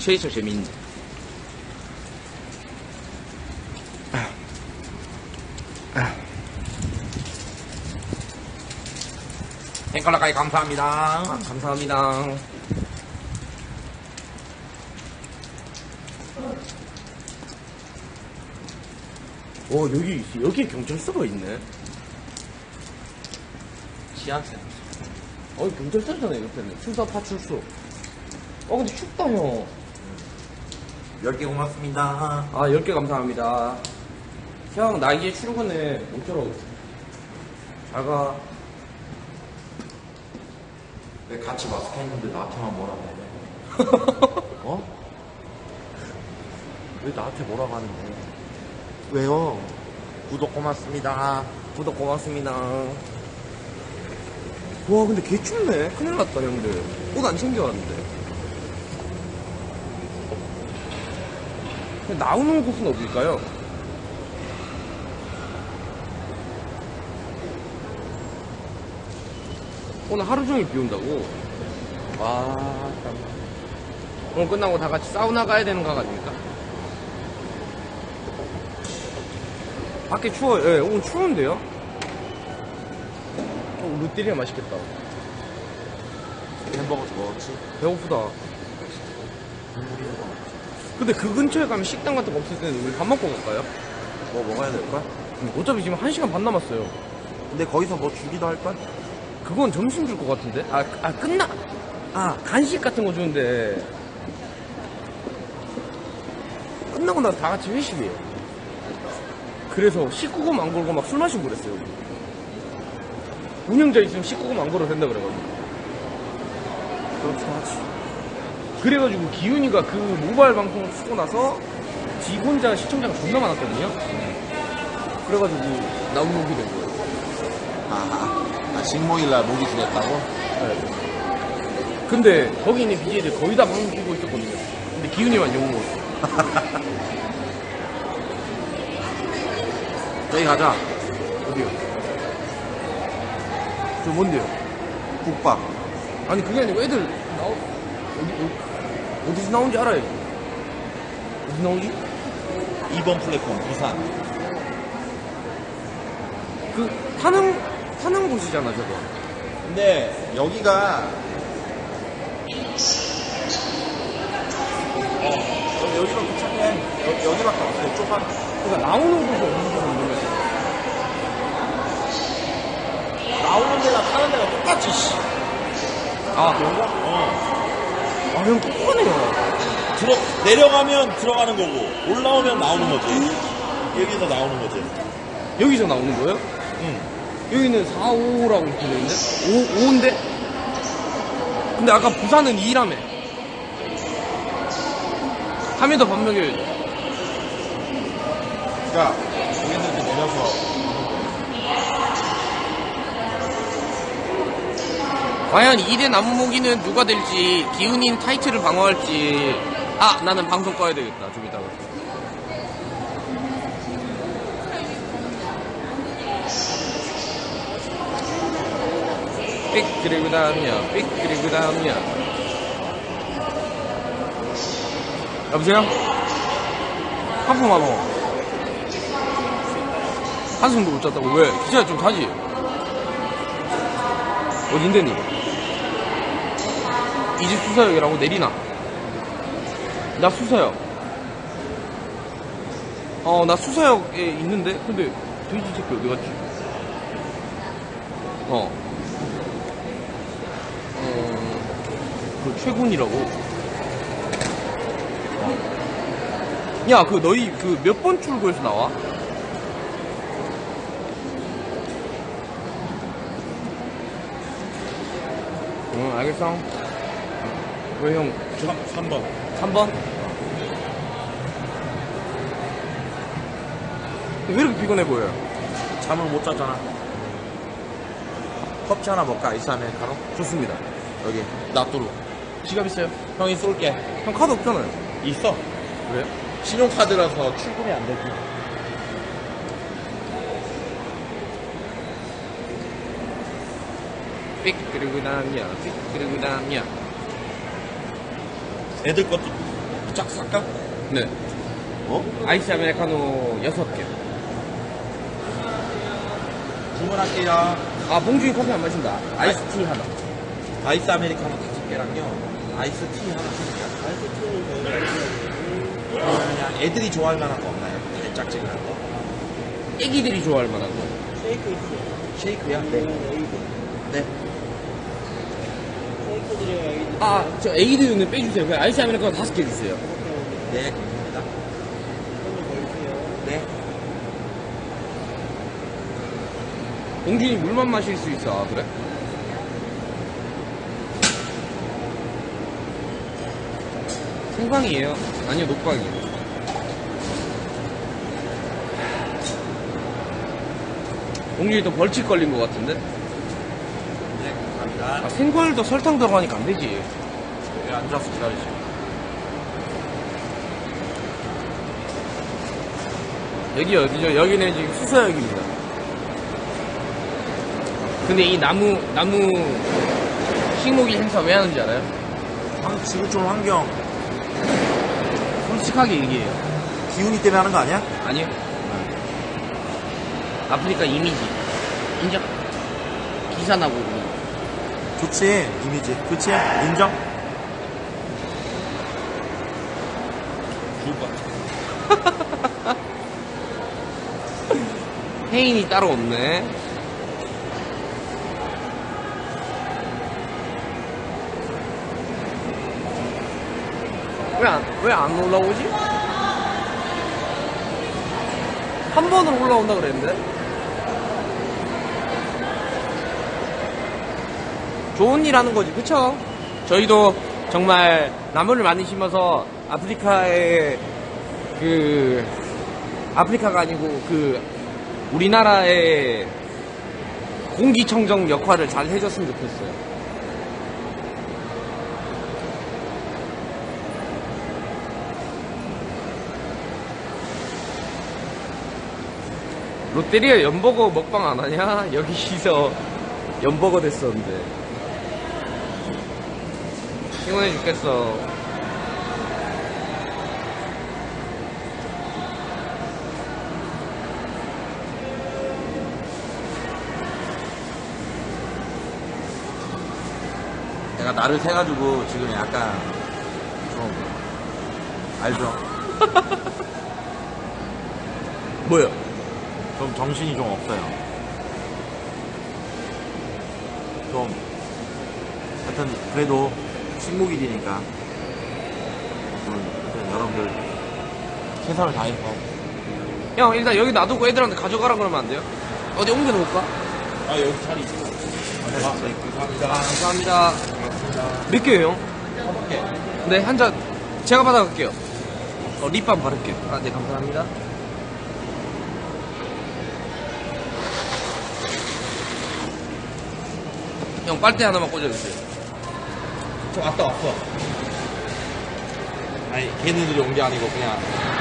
체이서 재밌네. 앵콜라까지 감사합니다. 감사합니다. 여기 경찰서가 있네. 지하철. 경찰서잖아, 옆에는. 수사파출소. 근데 춥다, 형. 10개 고맙습니다. 10개 감사합니다. 형, 나 이제 출근해. 모처럼. 잘 가. 왜 같이 마스크 했는데 나한테만 뭐라고 해? 왜 나한테 뭐라고 하는데? 왜요? 구독 고맙습니다. 구독 고맙습니다. 와, 근데 개 춥네. 큰일 났다, 형들. 옷 안 챙겨왔는데. 나오는 곳은 어딜까요? 오늘 하루 종일 비 온다고? 와, 참. 오늘 끝나고 다 같이 사우나 가야 되는 거 아닙니까? 밖에 추워요. 예, 오늘 추운데요? 롯데리아 맛있겠다. 햄버거 먹었지? 배고프다. 근데 그 근처에 가면 식당 같은 거 없을 때는 우리 밥 먹고 갈까요? 뭐 먹어야 될걸? 어차피 지금 1시간 반 남았어요. 근데 거기서 뭐 주기도 할걸? 그건 점심 줄 것 같은데? 간식 같은 거 주는데. 끝나고 나서 다 같이 회식이에요. 그래서 19금 안 걸고 막 술 마시고 그랬어요. 운영자 있으면 19금 안 걸어도 된다 그래가지고. 그렇긴 하지. 그래가지고 기훈이가 그 모바일 방송을 쓰고 나서 지 혼자 시청자가 존나 많았거든요. 그래가지고 나온 목이 된 거예요. 식모일날 목이 지냈다고? 네. 근데 거기 있는 BJ들 거의 다 방송 끼고 있었거든요. 근데 기훈이만 욕 먹었어. 저희 가자. 어디요? 저 뭔데요? 국밥. 아니 그게 아니고 애들 어디서 나온지 알아야지. 어디 나오지? 2번 플랫폼 부산. 그 타는 곳이잖아 저거. 근데 여기가 여기가 괜찮네. 여기밖에 없어요. 좁아. 그러니까 나오는 곳이 어딘지 모르겠어. 나오는 데랑 타는 데가 똑같지. 그런가? 형 똑똑하네요. 내려가면 들어가는 거고 올라오면 나오는 거지. 여기서 나오는 거지. 여기서 나오는 거예요? 응. 여기는 4, 5라고 이렇게 되는데? 5인데? 근데 아까 부산은 2라며. 3에도 밥 먹여야지. 그러니까 여기는 이렇게 내려서 과연 2대 나무모기는 누가 될지, 기훈인 타이틀을 방어할지. 나는 방송 꺼야 되겠다, 좀 이따가. 삑, 그리고 다음이야. 삑, 그리고 다음이야. 여보세요? 하품하노? 한숨도 못 잤다고? 왜? 기차 좀 타지? 어딘데, 니? 이 집 수서역이라고 내리나? 나 수서역. 나 수서역에 있는데? 근데 돼지 새끼 어디 갔지? 그 최군이라고. 야, 그 너희 그 몇 번 출구에서 나와? 응, 알겠어. 왜 형? 3번. 3번? 왜 이렇게 피곤해 보여요? 잠을 못 잤잖아. 커피 하나 먹까? 이사메카로? 좋습니다. 여기 나뚜루. 지갑 있어요? 형이 쏠게. 형 카드 없잖아요. 있어. 그래요? 신용카드라서 출금이 안 되지. 삑 그리고 남이야. 삑 그리고 남이야. 애들 것도 짝 살까? 네. 뭐? 아이스 아메리카노 6개. 주문할게요. 아, 봉준이 커피 안 마신다. 아이스티 하나. 아이스 아메리카노 5개랑요. 아이스티 하나 주세요. 그냥 애들이 좋아할 만한 거 없나요? 짝짝이한 거? 애기들이 좋아할 만한 거. 쉐이크야? 네. 네. 아, 저 애기들은 빼주세요. 그냥 아이스 아메리카노 5개 주세요. 네, 감사합니다. 네. 봉준이 물만 마실 수 있어. 아, 그래? 생방이에요? 아니요, 녹방이에요. 봉준이 또 벌칙 걸린 것 같은데? 네, 감사합니다. 아, 생과일도 설탕 들어가니까 안 되지. 여기 앉아서 기다리시고. 여기 어디죠? 여기는 지금 수서역입니다. 근데 이 나무 식목일 행사 왜 하는지 알아요? 지구촌 환경 솔직하게 얘기해요. 기운이 때문에 하는 거 아니야? 아니요. 아프리카 이미지. 인정? 기사 나고. 좋지, 이미지. 그치? 인정? 죽을 것 같아. 혜인이 따로 없네. 왜 안 올라오지? 한 번은 올라온다 그랬는데? 좋은 일 하는 거지, 그쵸? 저희도 정말 나무를 많이 심어서 아프리카에 아프리카가 아니고 우리나라의 공기청정 역할을 잘 해줬으면 좋겠어요. 롯데리아 연버거 먹방 안 하냐? 여기서 연버거 됐었는데. 피곤해 죽겠어. 내가 나를 세가지고 지금 약간 좀 알죠? 뭐야? 좀 정신이 좀 없어요. 좀 하여튼 그래도 식목일이니까 하여튼 여러분들 최선을 다해서 형, 일단 여기 놔두고 애들한테 가져가라 그러면 안 돼요? 어디 옮겨놓을까? 아, 여기 자리 있어. 감사합니다. 감사합니다. 몇 개요, 형? 네, 한 잔 제가 받아갈게요. 립밤 바를게요. 아, 네, 감사합니다. 형, 빨대 하나만 꽂아주세요. 저 왔어. 아니 걔네들이 온 게 아니고 그냥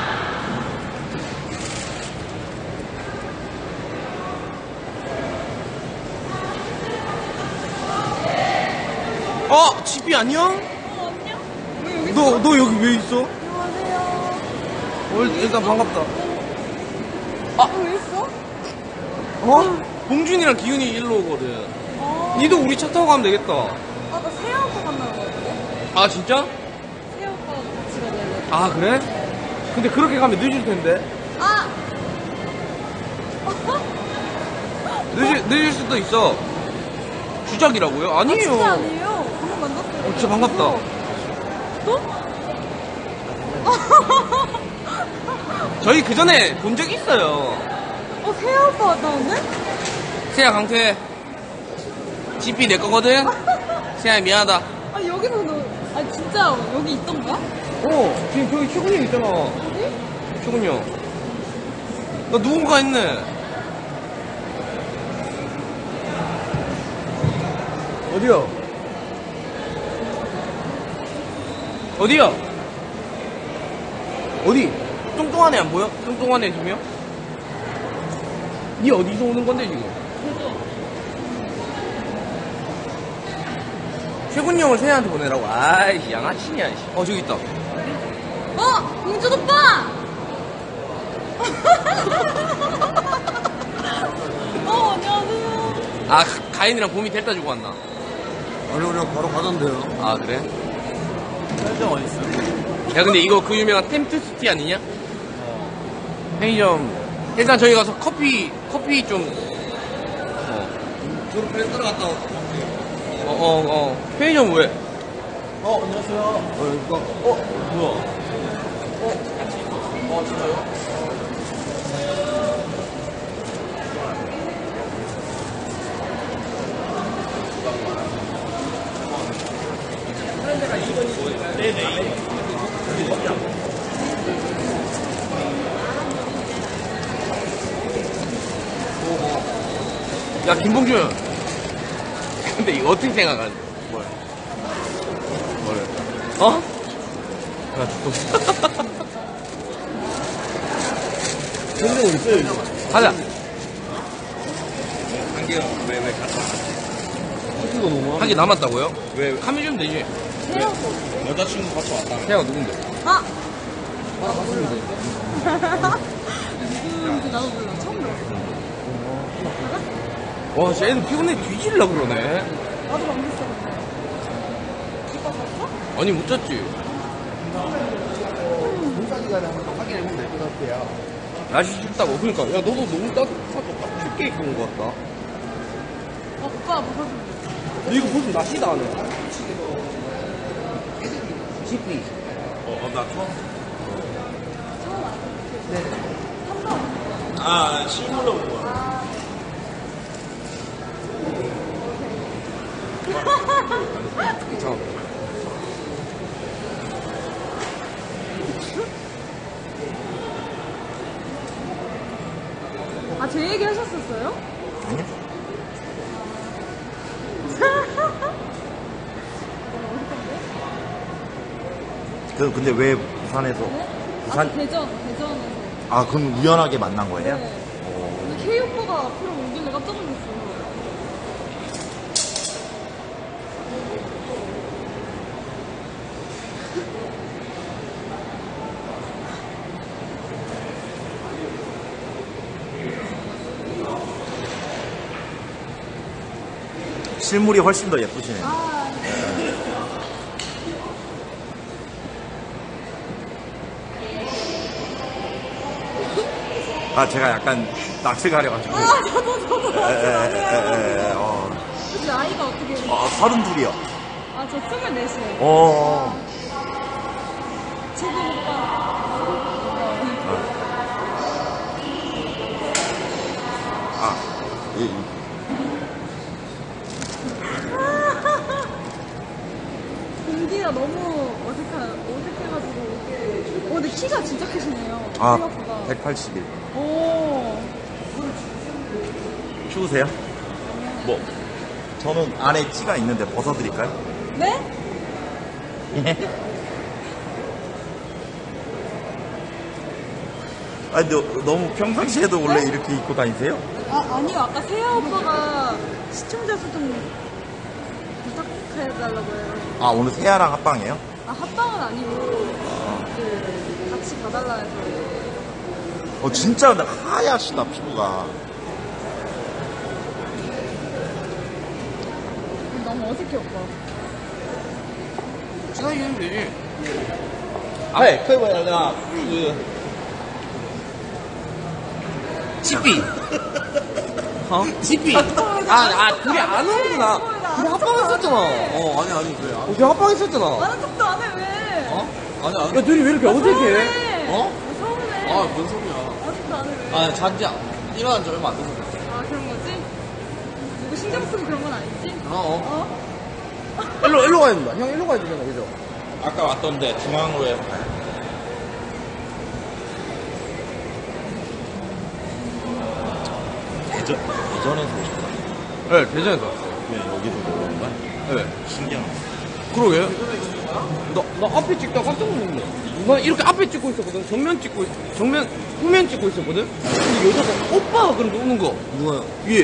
지삐 안녕? 안녕? 너 여기 왜 있어? 안녕하세요. 일단 반갑다. 왜 있어? 봉준이랑 기훈이 일로 오거든. 아, 니도 우리 차 타고 가면 되겠다. 나 세아 오빠 만나는 거였는데? 아, 진짜? 세아 오빠 같이 가자고. 아, 그래? 근데 그렇게 가면 늦을 텐데. 아! 늦을 수도 있어. 주작이라고요? 아니에요. 진짜 아니에요. 방금 만났어요. 진짜 반갑다. 또? 저희 그 전에 본 적 있어요. 세아 오빠 왔다 오네? 세야 강퇴. 지삐 내 거거든. 세야 미안하다. 여기서 진짜 여기 있던가? 지금 저기 최군형 있잖아. 어디? 최군형. 나 누군가 했네. 어디야? 어디야? 어디? 뚱뚱한 애 안 보여? 뚱뚱한 애 2명? 니 어디서 오는 건데 지금? 최군형을 세야한테 보내라고. 아이씨 양아치냐. 저기 있다. 공준 오빠! 안녕하세요. 아, 가인이랑 봄이 델타 주고 왔나? 아니, 우리가 바로 가던데요. 아, 그래? 편의점 어딨어? 야, 근데 이거 그 유명한 템트스티 아니냐? 편의점. 일단 저희 가서 커피 좀. 졸업해 따라갔다 와. 편의점 왜? 안녕하세요. 이거. 뭐야? 진짜요? 야, 김봉준. 근데 이거 어떻게 생각하는데? 뭐를? 어? 야, 또. 편의점 어딨어요, 이거? 가자. 한개가 왜 갔다? 커피가 너무 한 개 남았다고요? 왜 카미 주면 되지. 여자친구 같이 왔다? 태아가 누군데? 누군지 나도 몰라. 처음 들었어. 와, 진짜 애들 피곤해 뒤질라 그러네. 나도 방금 썼는데. 오빠 샀어? 아니, 못 잤지. 공사기간에 한번 확인해보면 될 것 같아요. 날씨 춥다고. 그러니까. 야, 너도 너무 따뜻하고 딱 춥게 입고 온 것 같다. 오빠 뭐 사준 근데 이거 무슨 날씨다, 안 해? GP. 나 처음. 처음 아, 실물로 본 거야. 잠깐만. 제 얘기 하셨었어요? 아니요. 근데 왜 부산에서? 부산? 대전에서. 아, 그럼 우연하게 만난 거예요? 네. 근데 K 오빠가 앞으로 오길래 깜짝 놀랐어요. 실물이 훨씬 더 예쁘시네요. 제가 약간 낯을 가려가지고. 저도 에, 혹시 나이가 어떻게 돼요? 32이요. 저 24시에요. 지금 오빠. 공기가 너무 어색해가지고. 근데 키가 진짜 크시네요. 생각보다. 181. 오. 추우세요? 뭐? 저는 안에 찌가 있는데 벗어드릴까요? 네? 아니, 너무 평상시에도 원래 이렇게 입고 다니세요? 아니요. 아까 세아 오빠가 시청자 수좀 부탁해달라고 해요. 오늘 세아랑 합방이에요? 합방은 아니고, 같이 가달라 해서. 진짜 근데 하얗시다, 피부가. 너무 어색해, 오빠. 친하게 하면 되지. 可以为了那个 GP. GP. 둘이 안 오는구나. 둘이 합방했었잖아. 아니 그래. 우리 합방했었잖아. 아는 척도 안 해, 왜? 아니 야, 둘이 왜 이렇게 어색해? 서운해. 뭔 소리야? 아는 척도 안 해, 왜? 잔지 일어난 지 얼마 안 돼서. 그런 거지? 누구 신경 쓰고 그런 건 아니지? 일로 가야 된다. 형 일로 가야 되잖아, 그죠? 아까 왔던데 중앙으로 해서 가요. 대전에서 오셨나? 네, 대전에서 왔어요. 왜 여기서 놀러 온 거야? 네. 신기하네. 그러게. 나 앞에 찍다 깜짝 놀랐네. 나 이렇게 앞에 찍고 있었거든. 후면 찍고 있었거든. 근데 여자가 오빠! 그러고 오는 거. 누가요? 위에.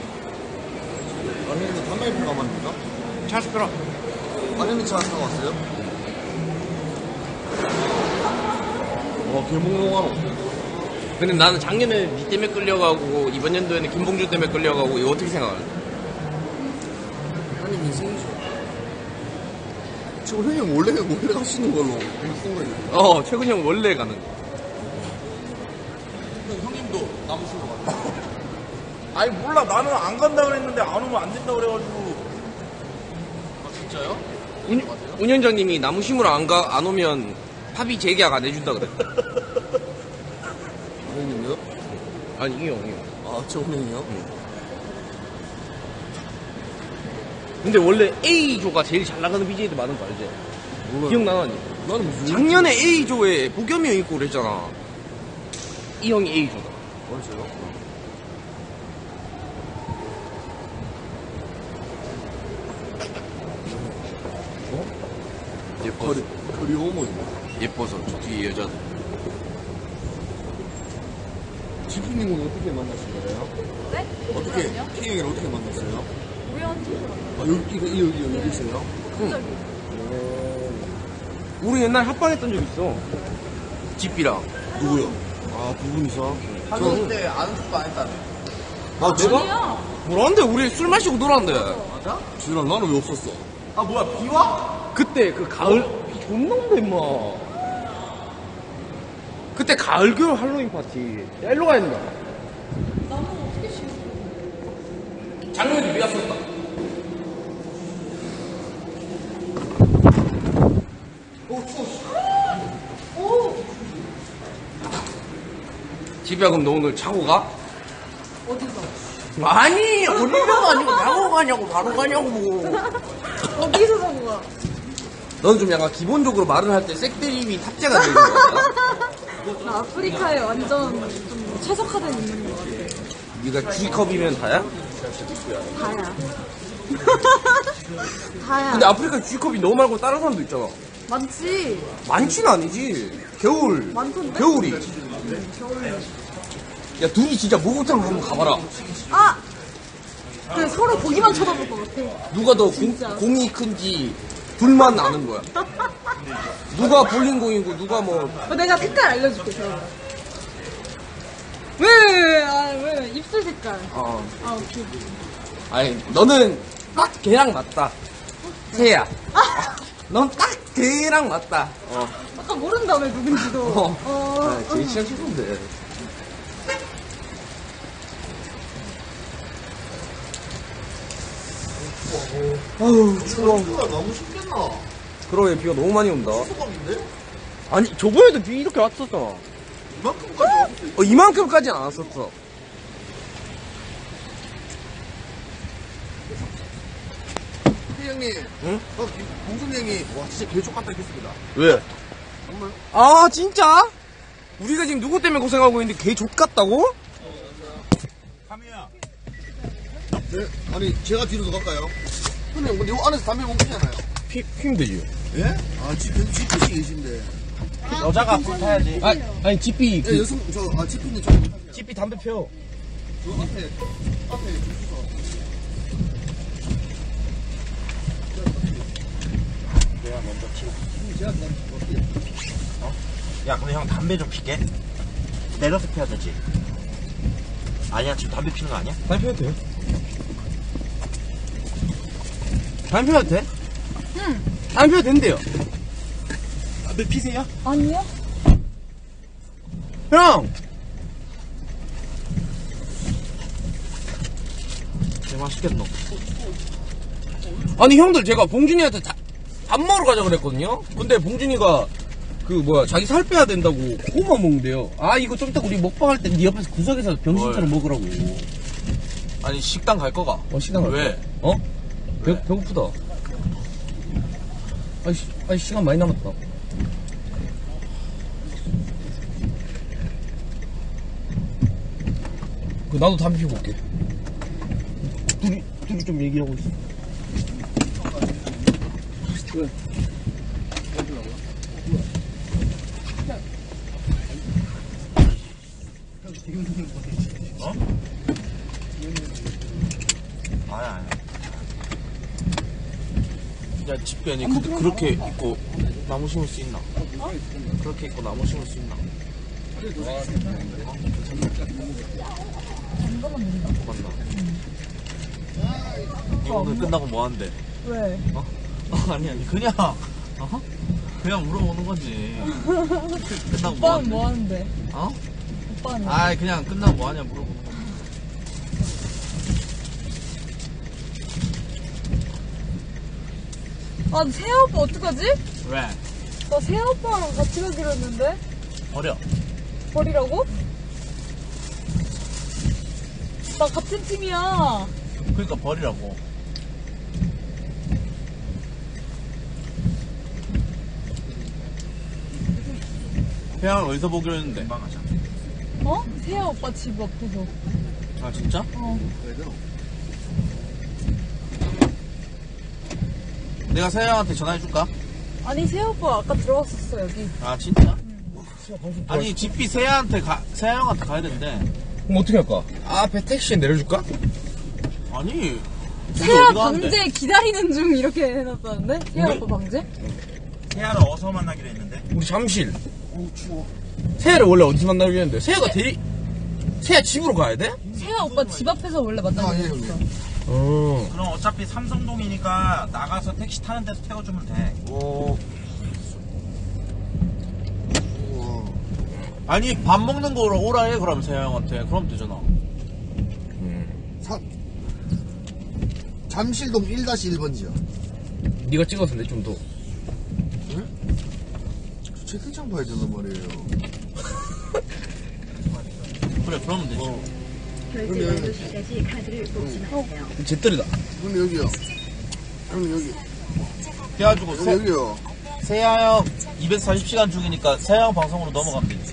아니 근데 단말품 가봤는가? 잘 시끄러. 아니면 차 타고 왔어요? 개몽롱하노. 근데 나는 작년에 니 때문에 끌려가고 이번 연도에는 김봉준 때문에 끌려가고 이거 어떻게 생각할래? 아니 민생이죠. 지금 형님 원래 갈 수 있는 걸로 쓴 거예요. 최근 형 원래 가는 거. 형님도 나무시고 가요. 아니 몰라 나는 안 간다 그랬는데 안 오면 안 된다 그래가지고. 아 진짜요? 운영장님이 나무 심으러 안 오면 팝이 재계약 안 해준다 그래. 형님이요? 아니 이 형이요. 아 저 형님이요? 근데 원래 A조가 제일 잘 나가는 BJ들 많은 거 알지? 몰라요. 기억나니? 나는 무슨 작년에 A조에 보겸이 형 있고 그랬잖아. 이 형이 A조다. 맞아요? 예뻐서. 거리 호모입니다. 예뻐서 저 뒤에 여자들. 지피님은 어떻게 만나신 거예요? 네? 어떻게 누구랑요? K형이랑 어떻게 만났어요? 우연히 아 여기 있어요? 갑자기. 우리 옛날 합방했던 적 있어. 집비랑. 누구요? 아 두 분이서? 근데 아는 척도 안 했다네. 아 내가? 아니야. 뭐라는데? 우리 술 마시고 놀았는데. 지랄 나는 왜 없었어? 아 뭐야 비와? 그때 그 가을 비 존나 온다 임마. 그때 가을 겨울 할로윈 파티. 야 일로 가야 된다. 나무 어떻게 심어? 작년에 비 왔었다. 집이야 그럼 너 오늘 자고 가? 어디서? 아니 어디가 아니고 자고 가냐고 바로 가냐고. 어디서 사고 가? 너는 좀 약간 기본적으로 말을 할 때 색드립이 탑재가 되는 거야. 나 아프리카에 완전 좀 최적화된 있는 것 같아. 네가 G컵이면 다야? 다야. 다야. 근데 아프리카 G컵이 너 말고 다른 사람도 있잖아. 많지. 많지는 아니지. 겨울. 많던데? 겨울이. 야 둘이 진짜 목욕탕 한번 가봐라. 아! 그래, 서로 보기만 쳐다볼 것 같아. 누가 더 진짜. 공이 큰지 둘만 아는 거야. 누가 볼링공이고 누가 뭐. 내가 색깔 알려줄게, 그러면. 왜? 입술 색깔. 어. 아, 오케이. 아니 너는 딱 걔랑 맞다. 새야. 넌 딱 걔랑 맞다. 아까 모른다며, 누군지도. 아, 제일 친한 친구인데. 아우 추워. 너무 쉽겠나? 그러게 비가 너무 많이 온다. 수박인데? 아니 저번에도 비 이렇게 왔었잖아. 이만큼까지 왔을 이만큼까지는 안 왔었어. 때 형님 응? 봉순 형이 와 진짜 개족 같다 했습니다. 왜? 정말? 아 진짜? 우리가 지금 누구 때문에 고생하고 있는데 걔 족같다고? 카미야. 네? 아니 제가 뒤로 더 갈까요? 형님 근데 요 안에서 담배 못 피잖아요. 피면 되지. 예? 아 지금 지피씨 계신데. 여자가 불 타야지. 아니 지삐 예, 여성 지피님 좀 지삐 담배 펴. 저 앞에 주소. 야 근데 형 담배 좀 피게. 내려서 피워야 되지. 아니야 지금 담배 피는 거 아니야? 담배 펴도 돼. 담배 펴도 돼? 응. 담배 펴도 된대요. 담배 피세요? 아니요? 형! 개 맛있겠노. 아니 형들 제가 봉준이한테 밥 먹으러 가자 그랬거든요? 근데 봉준이가 자기 살 빼야 된다고 그거만 먹는데요. 아 이거 좀 이따 우리 먹방 할 때 네 옆에서 구석에서 병신처럼 먹으라고. 아니 식당 갈 거가? 시간 갈 왜? 거야. 배고프다. 아니 시간 많이 남았다. 나도 담배 피고 올게. 둘이 좀 얘기하고 있어. 아니야. 야 집게 아니 그렇게 입고 나무 심을 수 있나? 그렇게 입고 나무 심을 수 있나? 오늘 끝나고 뭐 하는데? 왜? 아니 그냥 그냥 물어보는 거지. 끝나고 뭐 오빠는 하는데? 뭐 하는데? 어? 오빠는? 아 그냥 끝나고 뭐 하냐 물어보는 거. 아, 세아 오빠 어떡하지? 왜? 나 세아 오빠랑 같이 가기로 했는데? 버려. 버리라고? 나 같은 팀이야. 그러니까 버리라고. 태양을 어디서 보기로 했는데? 어? 세아 오빠 집 앞에서. 아 진짜? 어. 내가 세양한테 전화해줄까? 아니, 세아 오빠 아까 들어왔었어, 여기. 아 진짜? 아니 집비 세양한테 가야 된대. 그럼 어떻게 할까? 앞에 택시에 내려줄까? 아니 세아 어디 가는데? 방제 기다리는 중 이렇게 해놨다는데? 세아 오빠 방제? 세아를 어디서 만나기로 했는데? 우리 잠실. 세아를 원래 어디서 만나기로 했는데 세아 집으로 가야 돼? 세아 오빠 집 앞에서 원래 만나기로 예, 했었어. 그럼 어차피 삼성동이니까 나가서 택시 타는 데서 태워주면 돼. 아니 밥 먹는 거로 오라 해 그럼 세양한테. 그럼 되잖아. 잠실동 1-1번지요. 네가 찍어서 내 좀 더. 채팅창 봐야 된단 말이에요. 그래 그러면 되지. 결제 완료 시까지 카드를 뽑지 마세요. 제떨이다. 형님 여기요. 형님 여기. 그래가지고 여기요. 세야 형 240시간 중이니까 세야 형 방송으로 넘어가면 되지.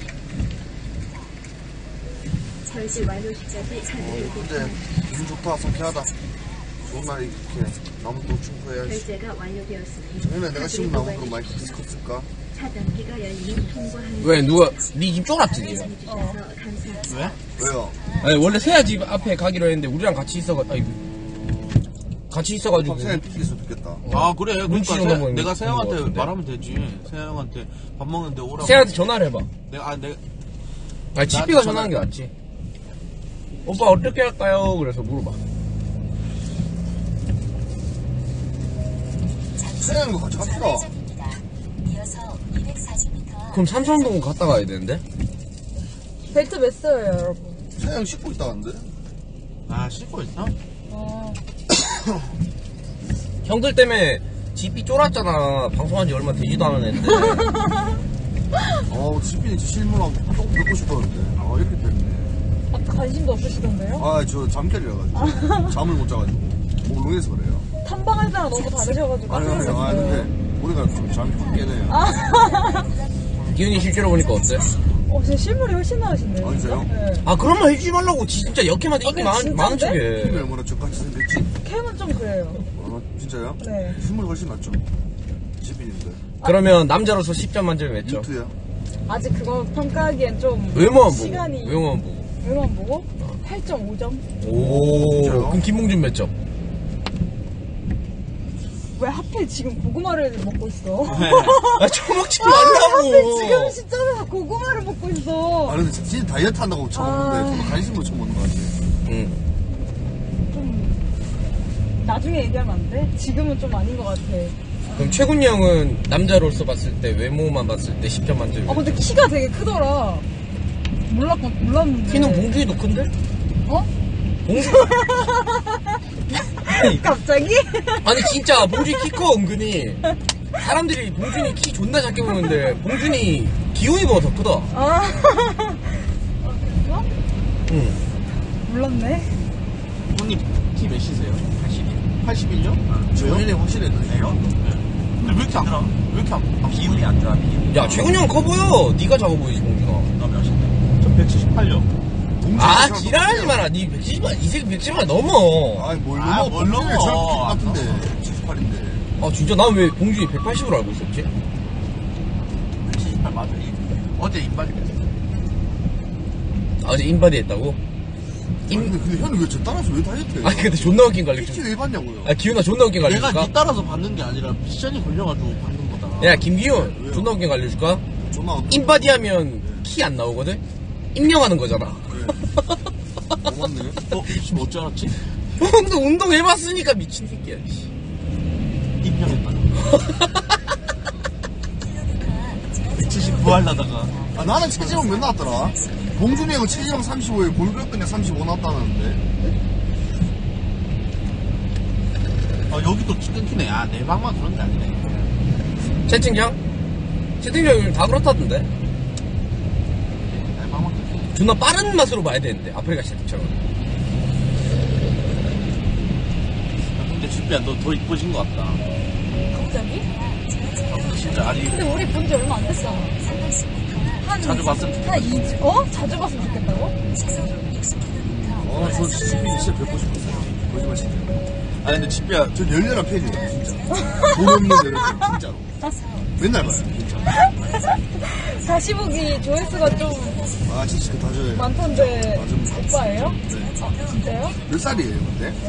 결제 완료 시까지 카드를 뽑지 근데 기분 좋다, 상쾌하다. 좋은 날 이렇게 나무도 충분해야지. 결제가 완료되었으니 전에 내가 심은 카드를 나무로 많이 컸을까? 차단기가 열리면 통보하는 왜 누가 네 집 쫄았지 니가? 주셔서 감사합니다. 왜? 왜요? 아니 원래 세아 집 앞에 가기로 했는데 우리랑 같이 있어가지고 생각이 삐질 수도 있겠다. 아 그래 눈치 그러니까 좀 보이는 내가 세야 것 형한테 같은데. 말하면 되지. 세야 형한테 밥 먹는데 오라고. 세아한테 전화를 해봐. 내가 아니 나한테 집비가 전화하는 게 낫지. 오빠 어떻게 할까요? 그래서 물어봐. 세양이 거 같이 갑시다. 그럼 삼성동 갔다 가야 되는데? 벨트 맸어요, 여러분. 세양 씻고 있다는데? 아 씻고 있어? 어. 형들 때문에 집비 쫄았잖아. 방송한 지 얼마 되지도 않았는데. 집빈이 저 실물하고 꼭 뵙고 싶었는데. 이렇게 됐네. 아까 관심도 없으시던데요? 저 잠결이라가지고. 잠을 못 자가지고. 몽롱해서 그래요. 탐방할 때랑 너무 다르셔가지고 깜짝 놀랐어요. 근데 우리가 좀 잠이 확 깨네요. 기훈이 실제로 보니까 어때? 제 실물이 훨씬 나으신데요? 진짜요? 네. 아 그런 말 해주지 말라고. 진짜 역해만 인기 진짜인데? 많은 film에 쪽에. 뭐라 저같이 생겼지? 캠은 좀 그래요. 진짜요? 네. 실물이 훨씬 낫죠. 집빈인데. 그러면 남자로서 10점 만점에 몇 점? 유튜야? 아직 그거 평가하기엔 좀 외모만 보고. 시간이 외모만 보고. 외모만 보고 8.5점? 오. 진짜요? 그럼 김봉준 몇 점? 왜 하필 지금 고구마를 먹고 있어? 아 처먹지 하필 지금 말라고. 시점에서 고구마를 먹고 있어. 근데 진짜 다이어트 한다고 처먹는데 저도 관심으로 처먹는 거 같아. 응. 좀 나중에 얘기하면 안 돼? 지금은 좀 아닌 것 같아. 그럼 최군이 형은 남자로서 봤을 때 외모만 봤을 때 10점 만점에. 근데 키가 되게 크더라. 몰랐는데. 키는 봉준이도 큰데? 어? 봉준. 갑자기? 아니 진짜 봉준이 키 커 은근히. 사람들이 봉준이 키 존나 작게 보는데 봉준이 기훈이보다 더 크다. 그랬어? 응. 몰랐네. 형님 키 몇이세요? 81요? 저 본인이 확실히 그래요? 근데 왜 이렇게 안 비율이 안 좋아 비율이. 야 최군이 형 커 보여. 네가 작아 보이지 봉준아. 너 몇인데? 저 178요. 아 지랄하지 마라. 니 170만 이 새끼 170만 넘어. 아니 뭘 아, 넘어. 뭘 넘어. 저렇게 같은데 78인데. 아 진짜 난 왜 봉준이 180으로 알고 있었지? 178 맞아. 어제 인발이 됐어. 아 어제 인바디 했다고? 근데 형이 왜 저 따라서 왜 다이어트 해요? 아니 근데 존나 웃긴 거 PT 알려줄까? 왜 봤냐고요? 아 기훈아 존나 웃긴 거 내가 알려줄까? 니 따라서 받는 게 아니라 미션이 걸려가지고 받는 거다. 야 김기훈 왜요? 존나 웃긴 거 알려줄까? 존나 어떤 인바디 하면 키 안 나오거든? 입력하는 거잖아. 맞네. 지금 어찌 알았지? 형도 운동해봤으니까 미친 새끼야. 입력했다. 179 하려다가. 아, 나는 체지방 몇 나왔더라? 봉준이 형은 체지방 35에 골격 그냥 35 나왔다는데. 여기 또 끊기네. 아, 내 방만 그런 게 아니네. 채팅창? 채팅창 요즘 다 그렇다던데. 내 방만 끊기네. 존나 빠른 맛으로 봐야 되는데, 아프리카 채팅창은. 근데 집비야, 너 더 이뻐진 것 같다. 갑자기? 근데 진짜 아니. 근데 우리 본 지 얼마 안 됐어. 한 자주 봤으면 좋겠다. 한 2주? 자주 봤으면 좋겠다고? 저 집이 진짜 뵙고 싶었어요. 거짓말 진짜. 아니, 근데 집비야. 전 열렬한 팬이에요, 진짜. 돈 없는 여러분, 진짜로. 맨날 봐요, 진짜. 다시 보기 조회수가 좀 아, 진짜 다져요. 많던데 맞습니다. 오빠예요? 네. 아 진짜요? 몇 살이에요, 근데? 저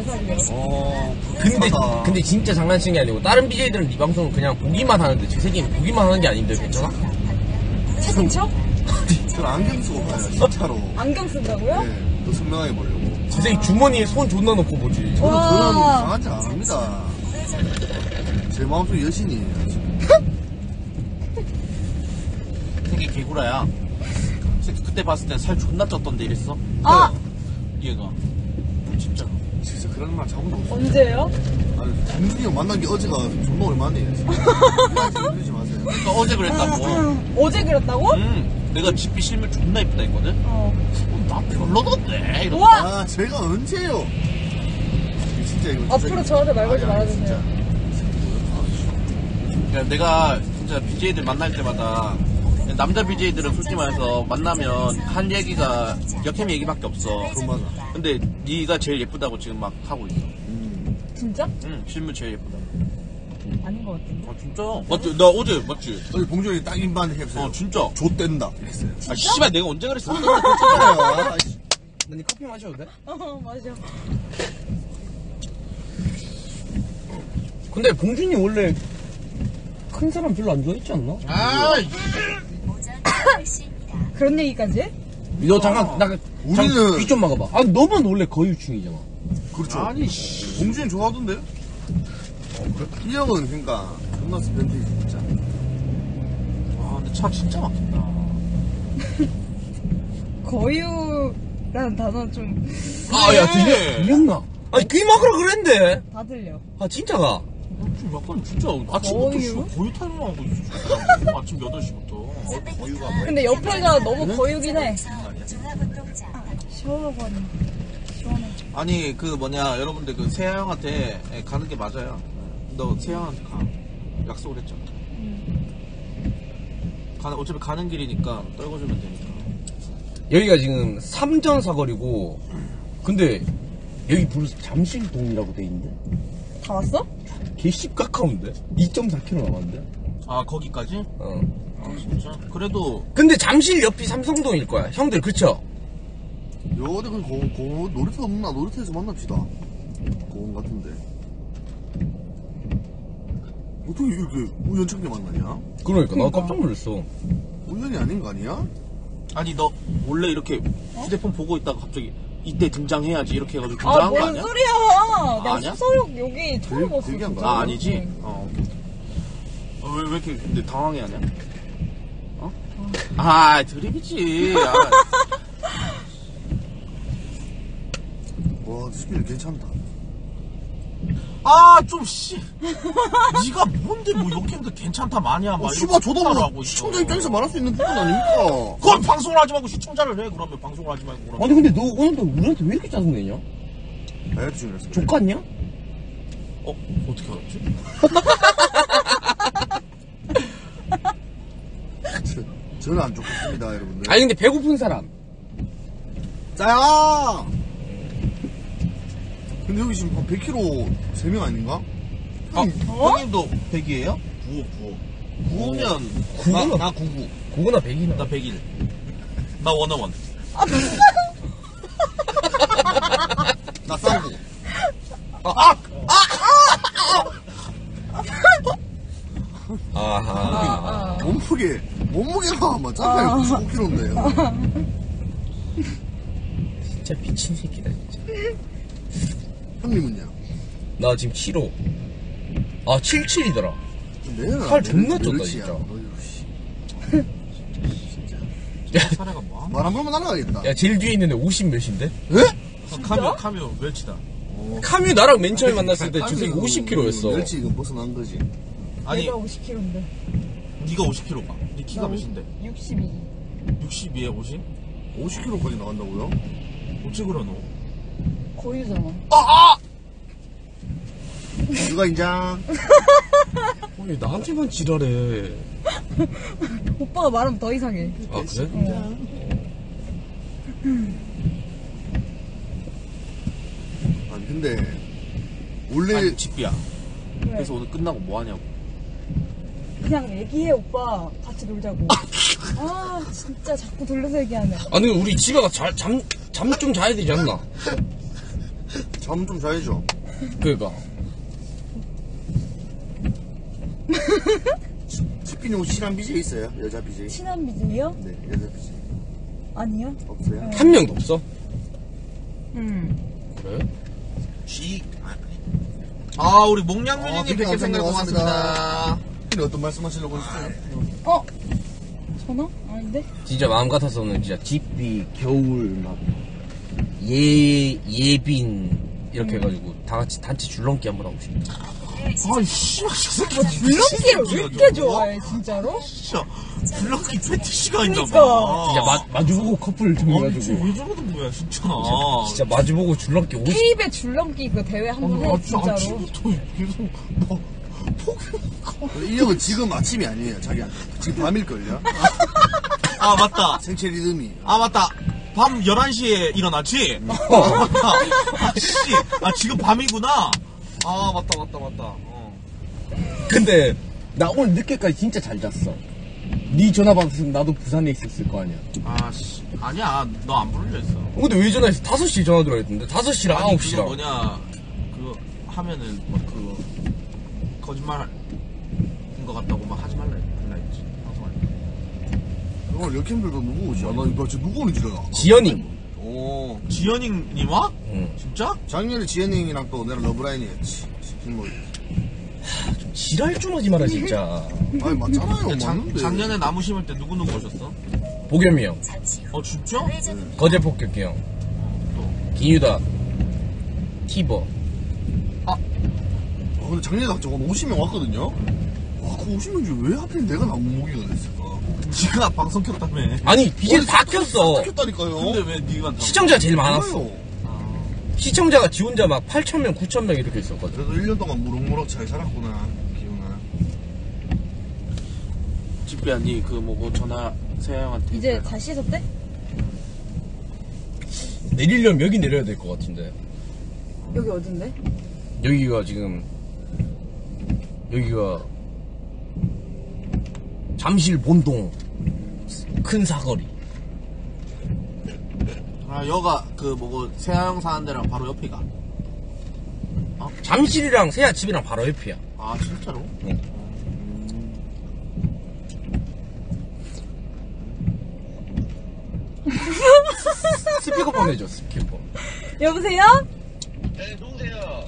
24살이에요. 근데 진짜 장난치는 게 아니고, 다른 BJ들은 네 방송은 그냥 보기만 하는데, 제 새끼는 보기만 하는 게 아닌데, 괜찮아? 채팅쳐? 저는 안경 쓰고 봐요, 진짜로. 안경 쓴다고요? 네, 더 선명하게 보려고. 제 새끼 주머니에 손 존나 넣고 보지. 저는 와. 그런 이상한 짓 안 합니다. 제 마음속 여신이에요, 지금. 새끼 개구라야. 새끼 그때 봤을 때 살 존나 쪘던데 이랬어? 아! 얘가. 진짜. 진짜 그런 말 자본 없어요. 언제요? 아니, 봉준이 형 만난 게 어제가 존나 오랜만이에요. 진짜. 그러지 마세요. 그러니까 어제 그랬다고. 어제 그랬다고? 내가 집비 실물 존나 이쁘다 했거든? 나 별로던데? 이러고. 우와! 아, 제가 언제요? 진짜 이거. 앞으로 저한테 말 걸지 말아주세요. 그러니까 내가 진짜 BJ들 만날 때마다 남자 BJ들은 솔직히 말해서 만나면 할 얘기가 역캠 얘기밖에 없어. 그건 맞아. 근데 네가 제일 예쁘다고 지금 막 하고 있어. 진짜? 응, 실물 제일 예쁘다. 아닌 것 같은데. 아 진짜? 맞지? 나 어제 맞지? 어제 봉준이 딱 인반 했어요. 진짜. 좆된다. 이랬어요. 아 씨발 내가 언제 그랬어? 진짜요? 너니 커피 마셔도 돼? 맞아. 근데 봉준이 원래 큰 사람 별로 안 좋아했지 않나? 아, 그런 얘기까지 해? 너 잠깐, 우리는- 귀 좀 막아봐. 아, 너만 원래 거유충이잖아. 그렇죠. 아니 씨. 봉준이 좋아하던데? 이 형은 그러니까 존나 스pen테이지 진짜. 아 근데 차 진짜 막힌다. 거유라는 단어 좀 다 아, 야, 들렸나? 아니, 귀 막으라 그랬는데. 들려. 아, 진짜가? 좀 약간 진짜 아침부터 거유? 씨발 거유 타령하고 있어. 아침 8시부터. 거유가 근데 옆에가 너무 거유긴 해. 샤워하니 시원해. 아니 그 뭐냐 여러분들 그 세아 형한테 가는 게 맞아요. 너 세아 형한테 가. 약속을 했잖아. 어차피 가는 길이니까 떨궈주면 되니까. 여기가 지금 삼전 사거리고, 근데 여기 부르스 잠실동이라고 돼 있는데? 다 왔어? 개씹 가까운데? 2.4km 남았는데? 아 거기까지? 어. 아 진짜? 그래도 근데 잠실 옆이 삼성동일 거야. 형들, 그쵸? 여기 그 놀이터 없나? 놀이터에서 만납시다. 공원 같은데. 어떻게 이렇게 우연찮게 만나냐? 그러니까, 나 깜짝 놀랐어. 우연이 아닌 거 아니야? 아니 너 원래 이렇게 휴대폰 보고 있다가 갑자기 이때 등장해야지 이렇게 해가지고 등장한 거 뭔 아니야? 소리야. 나 아니야? 수서역 여기 처음 봤어. 되게 진짜. 아 아니지? 오케이. 왜 이렇게 근데 당황해하냐? 어? 아 드립이지. 와, 스피드 괜찮다. 좀 씨. 네가 뭔데 뭐 역행도 괜찮다 마냐 막 씨발, 저도 하고 뭐 있어. 시청자 입장에서 말할 수 있는 부분 아닙니까? 그건 방송을 하지 말고 시청자를 해. 그러면 방송을 하지 말고 그러면. 아니, 근데 너 오늘도 우리한테 왜 이렇게 짜증내냐? 다이어트 중이라서. 족같냐? 어떻게 알았지? 저는 안 좋겠습니다, 여러분들. 아니, 근데 배고픈 사람. 짜야! 근데 여기 지금 한 100kg 3명 아닌가? 형님도 100이에요? 9. 9면 구구나, 나 99. 구구나 100이나. 나 100일. 나 원어원. 나 쌍구. 아하. 몸무게가 맞잖아요. 95kg인데. 진짜 미친 새끼다 진짜. 형님은요? 나 지금 7호. 아 77이더라. 살 존나 쪘다 진짜. 사례가 뭐? 말 한 번만 날라가겠다. 야 제일 뒤에 있는데 50 몇인데? 에? 카뮤 멸치다. 카뮤 나랑 맨 처음에 만났을 때 저 새끼 50kg였어. 멸치 이거 벗어난 거지. 아니 내가 50kg인데. 네가 50kg가. 네 키가 몇인데? 62. 62에 50? 50kg까지 나간다고요? 어찌 그러노? 거의잖아. 누가 인장? 왜 나한테만 지랄해. 오빠가 말하면 더 이상해. 아 그래? 아니 근데 원래 아니 집비야. 그래서 오늘 끝나고 뭐 하냐고. 그냥 얘기해, 오빠. 같이 놀자고. 아, 진짜 자꾸 돌려서 얘기하네. 아니 우리 지가가 잠 좀 자야 되지 않나? 잠 좀 자야죠. 그러니까. 지피님 혹시 친한 BJ 있어요? 여자 BJ? 친한 BJ요? 네, 여자 BJ 아니요. 없어요? 한 명도 없어? 그래? 아 우리 목량뮤님님 아, 100개 생각 고맙습니다. 근데 어떤 말씀하시려고 했어요? 전화? 아닌데? 진짜 마음 같아서는 진짜 집비 겨울 막 예빈 이렇게 해가지고 다 같이 단체 줄넘기 한번 하고 싶다. 아이씨 저 새끼 줄넘기를 왜 이렇게 좋아해, 진짜로? 진짜 줄넘기 패티시가 있나봐. 진짜 마주보고 커플 좀 아니 해가지고 왜 저러는 거야 진짜. 진짜 마주보고 줄넘기 50. 케이블 줄넘기 그 대회 한번 해, 진짜로. 아침부터 계속 뭐 이 형은 지금 아침이 아니에요, 자기한테. 지금 밤일걸요? 아 맞다. 생체 리듬이. 아 맞다. 밤 11시에 일어났지? 맞다. 아씨. 아 지금 밤이구나. 아 맞다. 근데 나 오늘 늦게까지 진짜 잘 잤어. 네 전화 받았으면 나도 부산에 있었을 거 아니야. 아씨. 아니야. 너 안 부르려 했어. 근데 왜 전화했어? 5시에 전화 들어왔던데 5시랑 아니 9시랑. 그거 뭐냐. 그거 하면은 막 그거 거짓말인 것 같다고 막 하지 말라 했지. 방송할 때. 오늘 여캠들도 누구 오지? 나 진짜 누구 오는지 알아. 지연이. 오. 지연이님 와? 응. 진짜? 작년에 지연이랑 또 내가 러브라인이 했지. 뭐. 지랄 좀 하지 마라 진짜. 아니, 맞잖아요. 맞는데. 작년에 나무 심을 때 누구 오셨어? 보겸이 형, 진짜? 거제 폭격기 형, 기유다, 티버. 근데 작년에 저거 50명 왔거든요? 와, 그 50명 중에 왜 하필 내가 나무모기가 됐을까? 지가 방송 켰다며. 아니 BJ 다 켰어. 켰다니까요. 근데 왜 니가 시청자가 제일 많았어. 몰라요. 시청자가 지 혼자 막 8,000명, 9,000명 이렇게 있었거든. 그래도 1년 동안 무럭무럭 잘 살았구나, 기훈아. 집비야 니 뭐 전화 세영한테 이제 다 씻었대? 내리려면 여기 내려야 될 것 같은데. 여기 어딘데? 여기가 지금 여기가 잠실 본동 큰 사거리. 여가 세영 사는 데랑 바로 옆이가. 잠실이랑 세아 집이랑 바로 옆이야. 아 진짜로? 응. 스피커폰 해줘, 스피커폰. 여보세요? 네, 누구세요?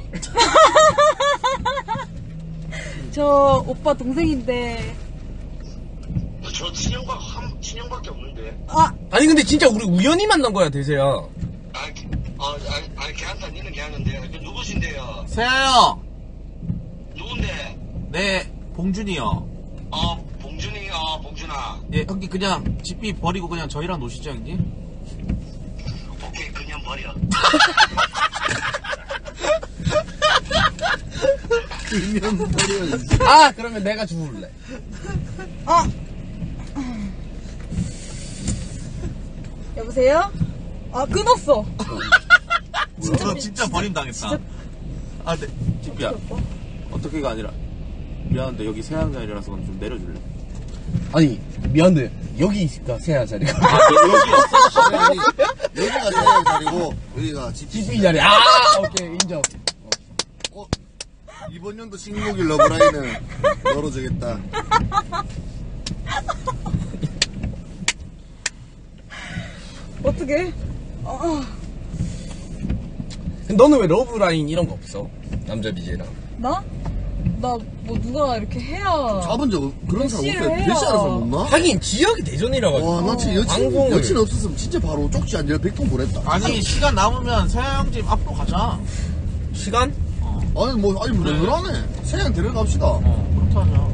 저 오빠 동생인데. 저 친형밖에 없는데. 아니 근데 진짜 우리 우연히 만난 거야, 대세야. 아니, 걔한테 니는 걔하는데. 그 누구신데요? 세영 형! 누군데? 네 봉준이요. 봉준이, 봉준아. 예 형님 그냥 집비 버리고 그냥 저희랑 노시죠 형님? 오케이, 그냥 버려. 그냥 버려야지. 그러면 내가 죽을래. 여보세요? 끊었어. 진짜 버림당했다. 네 집비야 어떻게가 아니라 미안한데 여기 세양자리라서 좀 내려줄래? 아니 미안한데 여기 있을까, 세아 자리가. 여기 없어. 아니, 여기가 세영 자리고, 여기가 집이 자리. 오케이, 인정. 이번 연도 식목일 러브라인은 널어주겠다. 어떻게? 너는 왜 러브라인 이런 거 없어? 남자 BJ랑. 나? 나 뭐 누가 이렇게 해야. 잡은 적 그런 사람 대시를 없어요. 해요. 대시하는 사람 없나? 하긴 지역이 대전이라가지고. 와, 나 진짜 방송을. 여친 없었으면 진짜 바로 쪽지 안 지어 100통 보냈다. 아니 시간 남으면 세영 집 앞으로 가자. 시간? 아니, 뭐, 아니, 그래. 널널하네. 세양 데려갑시다. 그렇게 하자.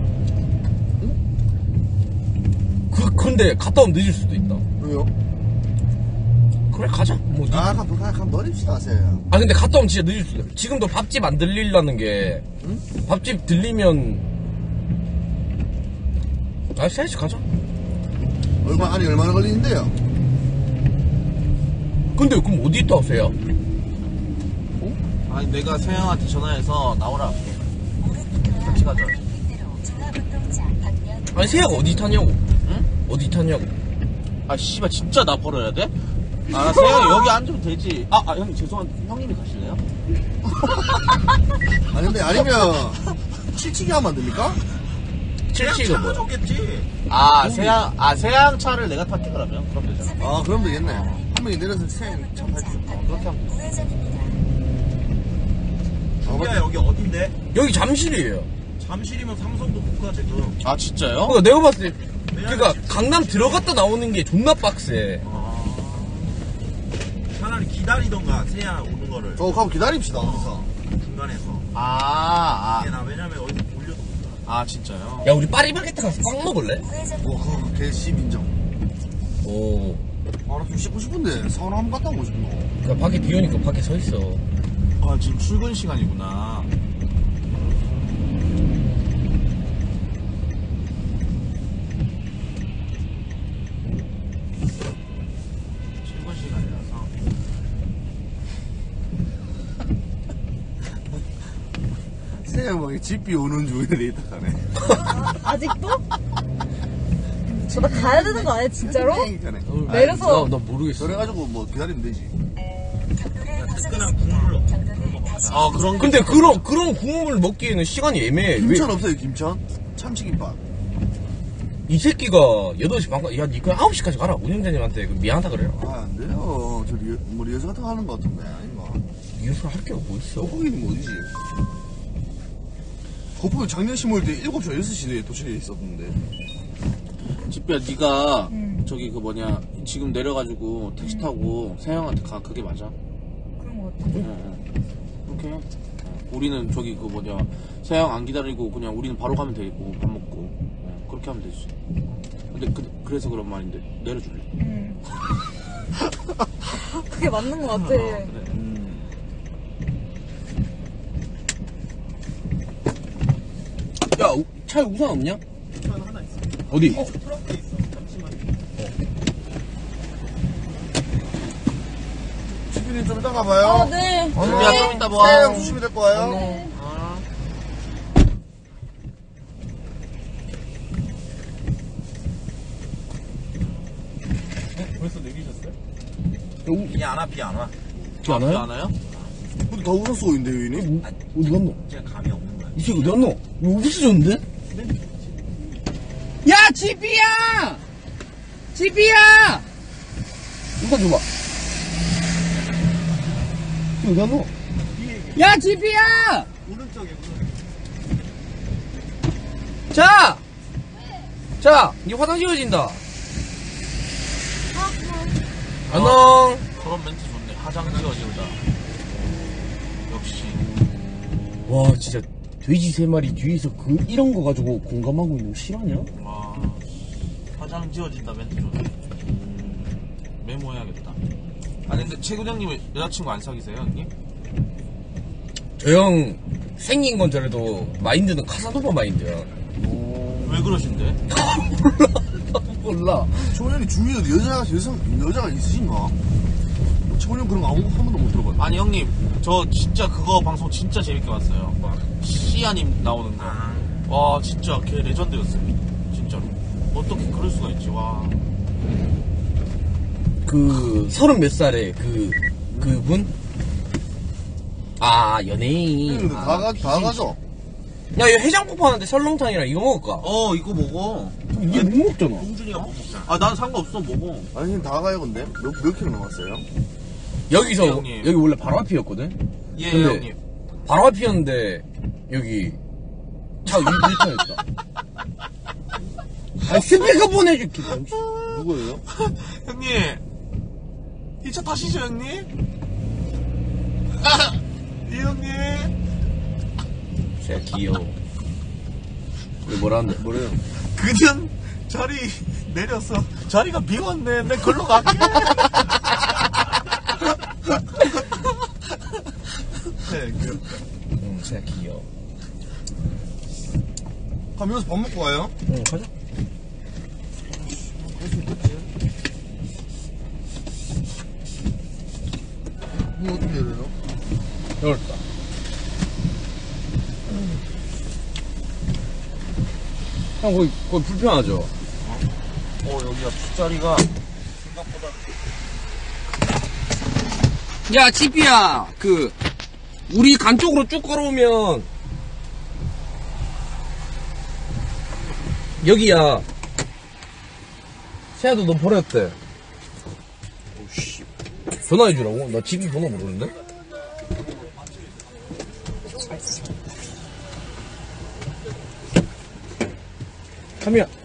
근데 갔다 오면 늦을 수도 있다. 왜요? 그래, 가자. 뭐, 아, 한번 버립시다, 세양. 아, 근데 갔다 오면 진짜 늦을 수도 있다. 지금도 밥집 안 들리려는 게, 밥집 들리면, 아, 셋이 가자. 얼마나 걸리는데요? 근데 그럼 어디 있다 오세요? 아니 내가 세영한테 전화해서 나오라 할게. 같이 가자. 아니, 세아가 어디 타냐고. 응? 어디 타냐고. 아 씨발 진짜 나 벌어야 돼? 아 세영이 여기 앉으면 되지. 아 형님 죄송한데 형님이 가실래요? 아니, 근데 아니면, 칠치기 하면 안 됩니까? 칠치가 뭐야? 좋겠지. 세영 차를 내가 탈게 그러면 그럼 되잖아. 아, 그럼 되겠네. 한 명이 내려서 세양 참 탈 수 있다. 그렇게 하면 돼. 야 여기 어딘데? 여기 잠실이에요. 잠실이면 삼성도 못 가 지금. 아 진짜요? 그러니까 내가 봤을 때, 그러니까 강남 들어갔다 나오는 게 존나 빡세. 차라리 기다리던가 세야 오는 거를 가면 기다립시다. 거기서. 중간에서. 아 나 왜냐면 어디서 올려도 못 가. 아 진짜요? 야, 우리 파리바게트 가서 빵 먹을래? 그거 개씹 인정. 오. 아, 나 좀 씻고 싶은데, 사우나 한번 갔다 오고 싶노. 그러니까 밖에 비 오니까 밖에 서 있어. 아 지금 출근 시간이구나. 출근 시간이라서. 세양 막 집비 오는 중에 있다가네. 아직도? 나 가야 되는 거 아니야, 진짜로? 그러니까네. 내려서. 나 모르겠어. 그래가지고 뭐 기다리면 되지. 뜨끈한 국물로. 아 그런 게 근데 그런 국물 먹기에는 시간이 애매해. 김천 없어요, 김천? 참치김밥. 이 새끼가 8시 반까지, 야, 니 그냥 9시까지 가라. 운영자님한테 미안하다 그래요. 아, 안 돼요. 저 뭐 리허설 같은 거 하는 거 같은데, 아닌가? 이웃을 할 게 뭐 있어. 거기는 뭐 어디지? 거북이 작년 심을 때 7시, 6시에 도착해 있었는데. 집비야 네가 응. 저기 그 뭐냐 지금 내려가지고 택시 타고 세영한테 가. 그게 맞아? 그런 거 같아. 그렇게 해. 우리는 저기 그 뭐냐 세영 안 기다리고 그냥 우리는 바로 가면 되고 밥 먹고 그렇게 하면 되지. 근데 그래서 그런 말인데 내려줄래? 그게 맞는 거 같아. 그래. 야, 차에 우산 없냐? 어디? 집비님 좀 이따 가봐요. 아, 네. 집비야 좀 이따 봐. 세양 조심히 데리고 와요. 네. 비안 와, 비 안 와. 비 안 와요? 안 와요? 근데 다 웃어 쓰고 있는데, 여인이? 어디 갔노? 진짜 감이 없는 거야. 이 새끼 어디 갔노? 뭐 없어졌는데? 야, 지비야! 지비야! 이거 줘봐. 어디 갔노? 야, 지비야! 오른쪽에 자! 자, 니 화장 지워진다. 안녕. 그런 멘트 좋네. 화장 지워진다. 역시. 와, 진짜 돼지 3마리 뒤에서 이런 거 가지고 공감하고 있는 거 싫어하냐? 와 화장 지워진다 멘트 좋네. 메모해야겠다. 아니 근데 최 부장님은 여자친구 안 사귀세요 형님? 저 형 생긴 건 저래도 마인드는 카사노바 마인드야. 왜 그러신데? 몰라. 초년이 주위에 여자가 있으신가? 초년 그런 거 한 번도 못 들어봤네. 아니 형님 저 진짜 그거 방송 진짜 재밌게 봤어요. 막 시아님 나오는 거. 와 진짜 걔 레전드였어요. 진짜로. 어떻게 그럴 수가 있지. 와. 그 30몇 살에 그분? 아, 연예인. 다 가죠. 야, 이거 해장국 파는데 설렁탕이랑 이거 먹을까? 이거 먹어. 이게 못 먹잖아. 봉준이가 못 먹잖아. 아, 난 상관없어, 먹어. 아니, 지금 다 가요, 근데? 몇 킬로 남았어요? 여기서, 예, 형님. 여기 원래 바로 앞이었거든? 예, 근데 형님. 바로 앞이었는데, 여기, 차 유리탄이었다. 아니, 스피커 보내줄게. 누구예요? 형님. 이 차 타시죠, 형님? 이 형님. 진짜 귀여워. 왜 뭐라는데? 뭐래요? 그냥 자리 내려서 자리가 비웠네. 내 걸로 갈게. 네, 귀엽다. 진짜 귀여워. 가면서 밥 먹고 가요? 응, 가자. 이거 어떻게 해야 되나? 열었다. 형, 거기 불편하죠? 여기가 뒷자리가 야, 지피야, 우리 간 쪽으로 쭉 걸어오면, 여기야. 세아도 너 버렸대. 오씨. 전화해주라고? 나 지피 번호 모르는데? 카미야.